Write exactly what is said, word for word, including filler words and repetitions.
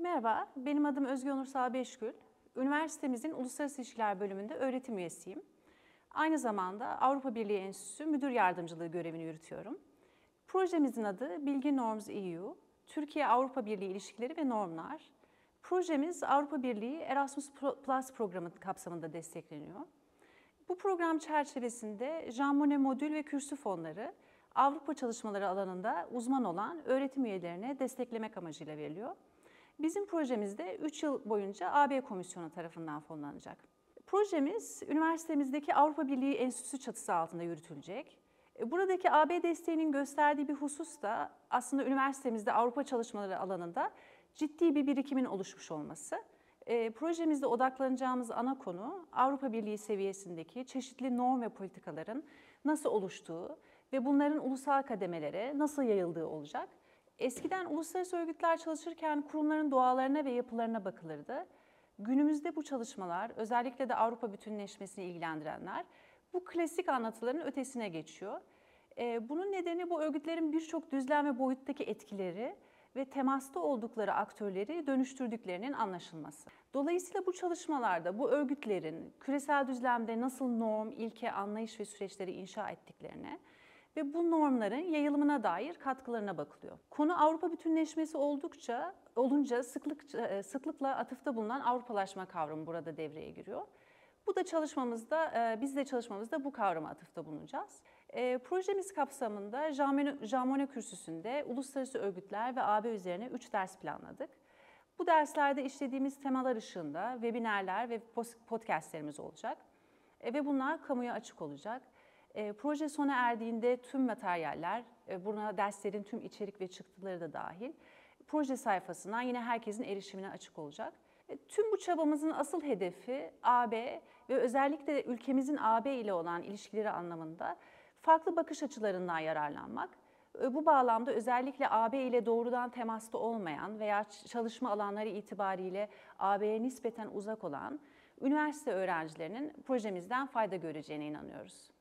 Merhaba, benim adım Özge Onursal Beşgül. Üniversitemizin Uluslararası İlişkiler bölümünde öğretim üyesiyim. Aynı zamanda Avrupa Birliği Enstitüsü Müdür Yardımcılığı görevini yürütüyorum. Projemizin adı Bilgi Norms E U, Türkiye-Avrupa Birliği İlişkileri ve Normlar. Projemiz Avrupa Birliği Erasmus Plus programı kapsamında destekleniyor. Bu program çerçevesinde Jean Monnet modül ve kürsü fonları Avrupa çalışmaları alanında uzman olan öğretim üyelerine desteklemek amacıyla veriliyor. Bizim projemizde üç yıl boyunca A B Komisyonu tarafından fonlanacak. Projemiz üniversitemizdeki Avrupa Birliği Enstitüsü çatısı altında yürütülecek. Buradaki A B desteğinin gösterdiği bir husus da aslında üniversitemizde Avrupa çalışmaları alanında ciddi bir birikimin oluşmuş olması. E, projemizde odaklanacağımız ana konu Avrupa Birliği seviyesindeki çeşitli norm ve politikaların nasıl oluştuğu ve bunların ulusal kademelere nasıl yayıldığı olacak. Eskiden uluslararası örgütler çalışırken kurumların doğalarına ve yapılarına bakılırdı. Günümüzde bu çalışmalar, özellikle de Avrupa bütünleşmesini ilgilendirenler, bu klasik anlatıların ötesine geçiyor. Bunun nedeni bu örgütlerin birçok düzlem ve boyuttaki etkileri ve temasta oldukları aktörleri dönüştürdüklerinin anlaşılması. Dolayısıyla bu çalışmalarda bu örgütlerin küresel düzlemde nasıl norm, ilke, anlayış ve süreçleri inşa ettiklerine ve bu normların yayılımına dair katkılarına bakılıyor. Konu Avrupa bütünleşmesi oldukça olunca sıklık, sıklıkla atıfta bulunan Avrupalaşma kavramı burada devreye giriyor. Bu da çalışmamızda, biz de çalışmamızda bu kavrama atıfta bulunacağız. Projemiz kapsamında Jean Monnet kürsüsünde uluslararası örgütler ve A B üzerine üç ders planladık. Bu derslerde işlediğimiz temalar ışığında webinerler ve podcastlerimiz olacak ve bunlar kamuya açık olacak. Proje sona erdiğinde tüm materyaller, buna derslerin tüm içerik ve çıktıları da dahil, proje sayfasından yine herkesin erişimine açık olacak. Tüm bu çabamızın asıl hedefi A B ve özellikle ülkemizin A B ile olan ilişkileri anlamında farklı bakış açılarından yararlanmak. Bu bağlamda özellikle A B ile doğrudan temasta olmayan veya çalışma alanları itibariyle A B'ye nispeten uzak olan üniversite öğrencilerinin projemizden fayda göreceğine inanıyoruz.